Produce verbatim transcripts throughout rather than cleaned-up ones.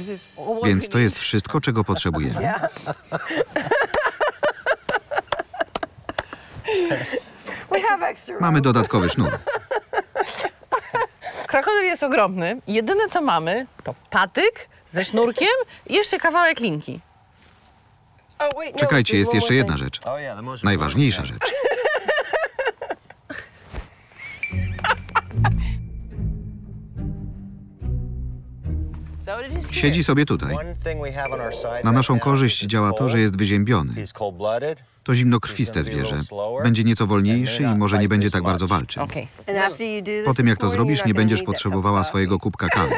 Więc to jest wszystko, czego potrzebujemy. Mamy dodatkowy sznur. Krokodyl jest ogromny. Jedyne, co mamy, to patyk ze sznurkiem i jeszcze kawałek linki. Czekajcie, jest jeszcze jedna rzecz. Najważniejsza rzecz. Siedzi sobie tutaj. Na naszą korzyść działa to, że jest wyziębiony. To zimnokrwiste zwierzę. Będzie nieco wolniejszy i może nie będzie tak bardzo walczył. Po tym, jak to zrobisz, nie będziesz potrzebowała swojego kubka kawy.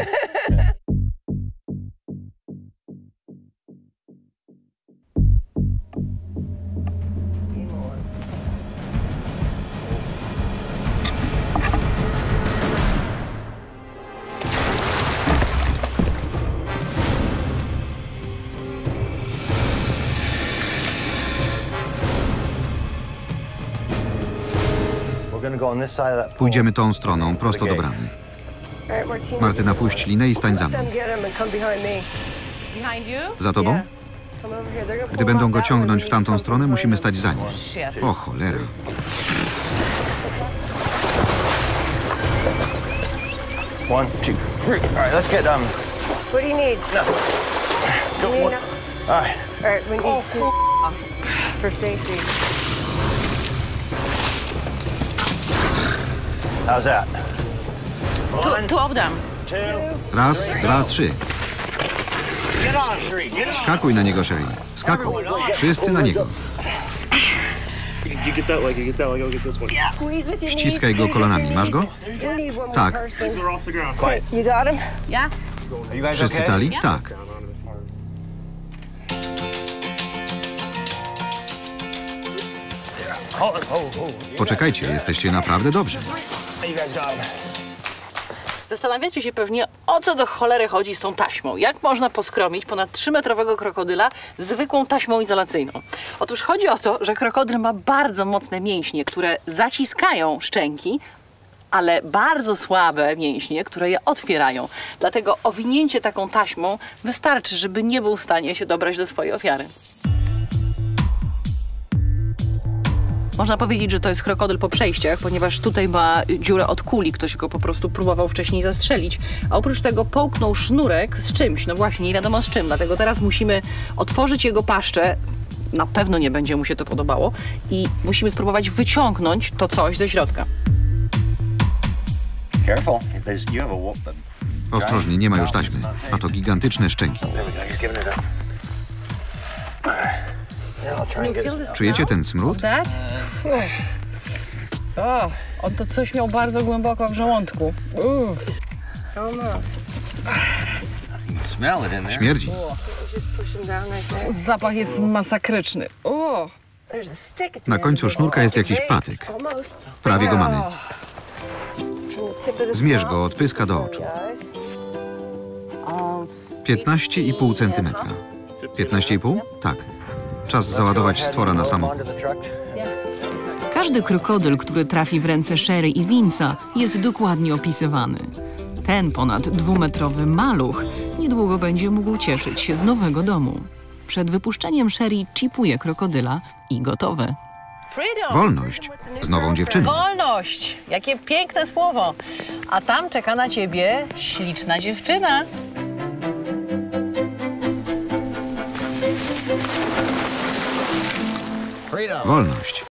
Pójdziemy tą stroną, prosto do bramy. Martyna, puść linę i stań za mną. Za tobą? Gdy będą go ciągnąć w tamtą stronę, musimy stać za nim. O cholera. One, two, three. All right, let's get um. What do you need? Nothing. You need All right. All right, we need two for safety. How's that? Two, two of them. Raz, dwa, trzy. Get on, Sheree. Get on. Skakuj na niego, Sherry. Skakuj. Wszyscy na niego. You get that leg, you get that leg, I'll get this one. Squeeze with your knees. Ściskaj go kolanami. Masz go? You need one more Tak. person. They're off the ground. Quiet. You got him? Yeah? Are you guys Wszyscy okay? cali? Tak. Oh, oh, oh. Poczekajcie, jesteście naprawdę dobrzy. You guys got him. Zastanawiacie się pewnie, o co do cholery chodzi z tą taśmą. Jak można poskromić ponad trzymetrowego krokodyla zwykłą taśmą izolacyjną? Otóż chodzi o to, że krokodyl ma bardzo mocne mięśnie, które zaciskają szczęki, ale bardzo słabe mięśnie, które je otwierają. Dlatego owinięcie taką taśmą wystarczy, żeby nie był w stanie się dobrać do swojej ofiary. Można powiedzieć, że to jest krokodyl po przejściach, ponieważ tutaj ma dziurę od kuli. Ktoś go po prostu próbował wcześniej zastrzelić. A oprócz tego połknął sznurek z czymś. No właśnie, nie wiadomo z czym. Dlatego teraz musimy otworzyć jego paszczę. Na pewno nie będzie mu się to podobało. I musimy spróbować wyciągnąć to coś ze środka. Careful. There's, you have a wolf. Ostrożnie, nie ma już taśmy. A to gigantyczne szczęki. There we go. You're giving it up. Yeah, I'll try and get it. Czujecie ten smród? Dać? O, on to coś miał bardzo głęboko w żołądku. Uh. Smell it in there. Śmierdzi. Just push him down right there. Zapach jest masakryczny. O. There's a stick at the Na end końcu of the sznurka ball. jest jakiś Great. patyk. Almost. Prawie go mamy. From the tip of the Zmierz snout. go od pyska do oczu. Guys. piętnaście i pół centymetra. piętnaście i pół? Tak. Czas załadować stwora na samochód. Każdy krokodyl, który trafi w ręce Sherry i Vince'a, jest dokładnie opisywany. Ten ponad dwumetrowy maluch niedługo będzie mógł cieszyć się z nowego domu. Przed wypuszczeniem Sherry chipuje krokodyla i gotowe. Freedom. Wolność z nową dziewczyną. Wolność! Jakie piękne słowo! A tam czeka na ciebie śliczna dziewczyna. Wolność.